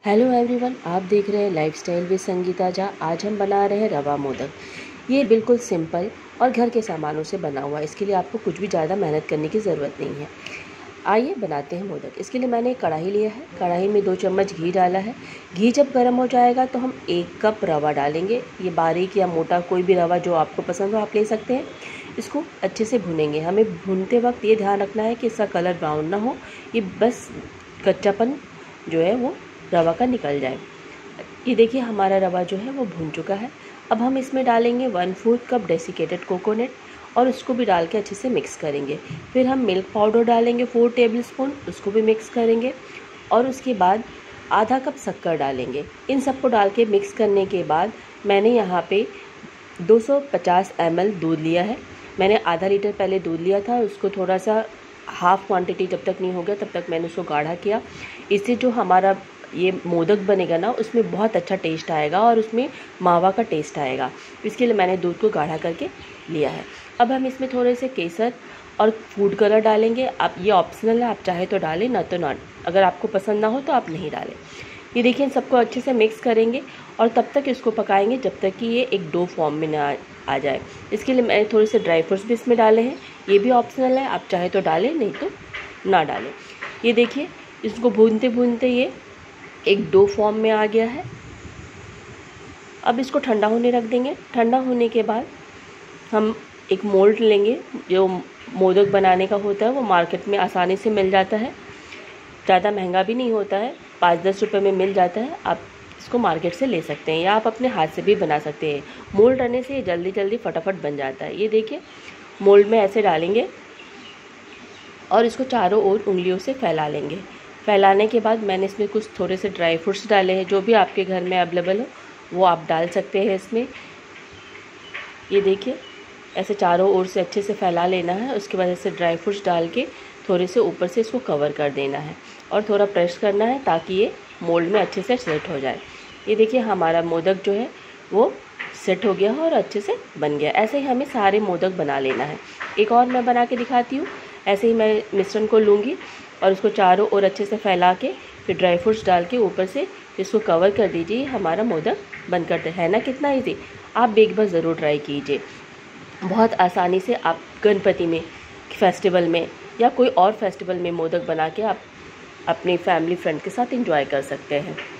Hello everyone, आप देख रहे हैं लाइफस्टाइल विद संगीता झा। आज हम बना रहे हैं रवा मोदक। ये बिल्कुल सिंपल और घर के सामानों से बना हुआ है। इसके लिए आपको कुछ भी ज़्यादा मेहनत करने की ज़रूरत नहीं है। आइए बनाते हैं मोदक। इसके लिए मैंने एक कढ़ाई लिया है। कढ़ाई में 2 चम्मच घी डाला है। घी जब गर्म हो जाएगा तो हम 1 कप रवा डालेंगे। ये बारीक या मोटा कोई भी रवा जो आपको पसंद हो आप ले सकते हैं। इसको अच्छे से भूनेंगे। हमें भूनते वक्त ये ध्यान रखना है कि इसका कलर ब्राउन ना हो, ये बस कच्चापन जो है वो रवा का निकल जाए। ये देखिए हमारा रवा जो है वो भून चुका है। अब हम इसमें डालेंगे 1/4 कप डेसिकेटेड कोकोनट और उसको भी डाल के अच्छे से मिक्स करेंगे। फिर हम मिल्क पाउडर डालेंगे 4 टेबलस्पून, उसको भी मिक्स करेंगे और उसके बाद आधा कप शक्कर डालेंगे। इन सबको डाल के मिक्स करने के बाद मैंने यहाँ पे 250 ml दूध लिया है। मैंने आधा लीटर पहले दूध लिया था, उसको थोड़ा सा हाफ़ क्वांटिटी जब तक नहीं हो गया तब तक मैंने उसको गाढ़ा किया। इससे जो हमारा ये मोदक बनेगा ना उसमें बहुत अच्छा टेस्ट आएगा और उसमें मावा का टेस्ट आएगा। इसके लिए मैंने दूध को गाढ़ा करके लिया है। अब हम इसमें थोड़े से केसर और फूड कलर डालेंगे। आप ये ऑप्शनल है, आप चाहे तो डालें, ना तो ना। अगर आपको पसंद ना हो तो आप नहीं डालें। ये देखिए इन सबको अच्छे से मिक्स करेंगे और तब तक इसको पकाएंगे जब तक कि ये एक डो फॉर्म में ना आ जाए। इसके लिए मैंने थोड़े से ड्राई फ्रूट्स भी इसमें डाले हैं। ये भी ऑप्शनल है, आप चाहे तो डालें, नहीं तो ना डालें। ये देखिए इसको भूनते भूनते ये एक डो फॉर्म में आ गया है। अब इसको ठंडा होने रख देंगे। ठंडा होने के बाद हम एक मोल्ड लेंगे। जो मोदक बनाने का होता है वो मार्केट में आसानी से मिल जाता है, ज़्यादा महंगा भी नहीं होता है, 5-10 रुपये में मिल जाता है। आप इसको मार्केट से ले सकते हैं या आप अपने हाथ से भी बना सकते हैं। मोल्ड रहने से ये जल्दी जल्दी फटाफट बन जाता है। ये देखिए मोल्ड में ऐसे डालेंगे और इसको चारों ओर उंगलियों से फैला लेंगे। फैलाने के बाद मैंने इसमें कुछ थोड़े से ड्राई फ्रूट्स डाले हैं। जो भी आपके घर में अवेलेबल हो वो आप डाल सकते हैं इसमें। ये देखिए ऐसे चारों ओर से अच्छे से फैला लेना है। उसके बाद ऐसे ड्राई फ्रूट्स डाल के थोड़े से ऊपर से इसको कवर कर देना है और थोड़ा प्रेस करना है ताकि ये मोल्ड में अच्छे से सेट हो जाए। ये देखिए हमारा मोदक जो है वो सेट हो गया है और अच्छे से बन गया। ऐसे ही हमें सारे मोदक बना लेना है। एक और मैं बना के दिखाती हूँ। ऐसे ही मैं मिश्रण को लूँगी और उसको चारों ओर अच्छे से फैला के फिर ड्राई फ्रूट्स डाल के ऊपर से इसको कवर कर दीजिए। हमारा मोदक बनकर है ना कितना इजी। आप एक बार ज़रूर ट्राई कीजिए। बहुत आसानी से आप गणपति में, फेस्टिवल में या कोई और फेस्टिवल में मोदक बना के आप अपनी फैमिली फ्रेंड के साथ एंजॉय कर सकते हैं।